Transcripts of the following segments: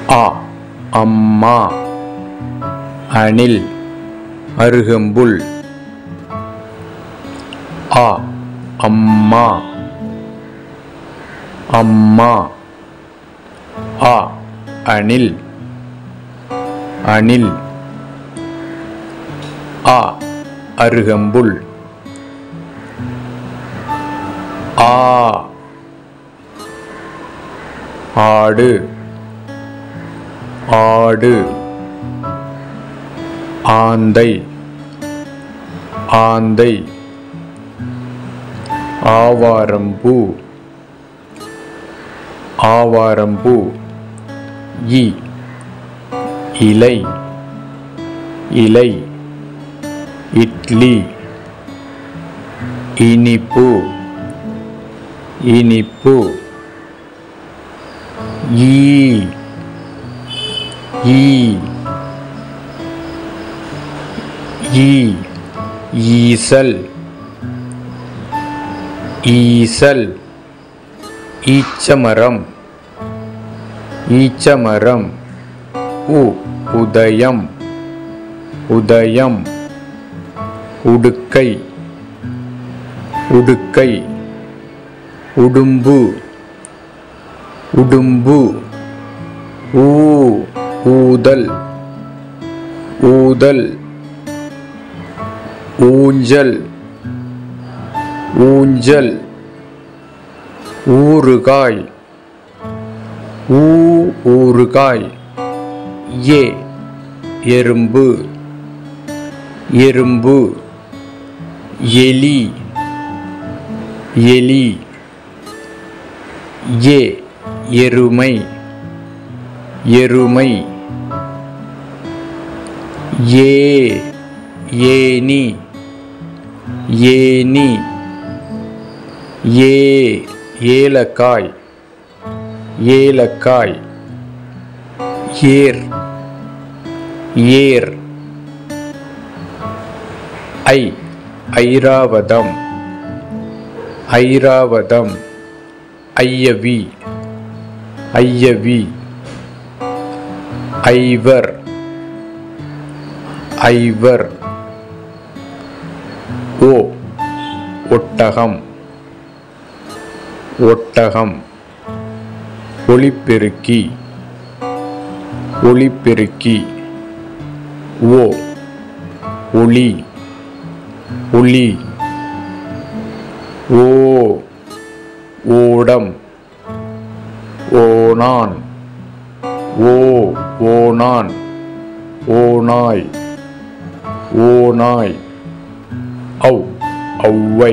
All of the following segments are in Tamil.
ஆ அம்மா அணில் அருகம்புல். ஆ அம்மா அம்மா. ஆ அணில் அணில். ஆ அருகம்புல். ஆ ஆடு ஆடு. ஆந்தை ஆந்தை. ஆவாரம்பூ ஆவாரம்பூ. இ இலை இலை. இட்லி இனிப்பு இனிப்பு. ஈ ஈ ஈ ஈசல் ஈசல். ஈச்சமரம் ஈச்சமரம். உ உதயம் உதயம். உடுக்கை உடுக்கை. உடும்பு உடும்பு. ஊ ஊதல் ஊதல். ஊஞ்சல் ஊஞ்சல். ஊறுகாய் ஊறுகாய். ஏ எறும்பு எறும்பு. எலி எலி. ஏ எருமை எருமை. ஏ ஏனி ஏனி. ஏ ஏலக்காய் ஏலக்காய். ஏர் ஏர். ஐ ஐராவதம் ஐராவதம். ஐயவி ஐயவி. ஐவர் ஐவர். ஓ ஒட்டகம் ஒட்டகம். ஒலிபெருக்கி ஒலிபெருக்கி. ஓ ஒளி ஒளி. ஓ ஓடம் ஓணான். ஓ ஓணான். ஓநாய் ஓநாய். ஔ ஔவை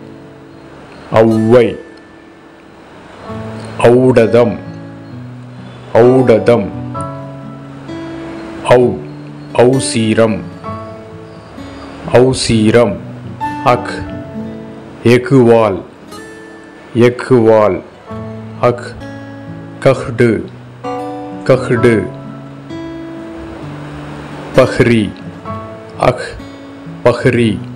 ஔவை. ஔடதம் ஔடதம். ஔ ஔசீரம் ஔசீரம். அக் எகுவால் எகுவால். அக் கஹ்டு கஹ்டு. பஹ்ரி அக் பஹ்ரி.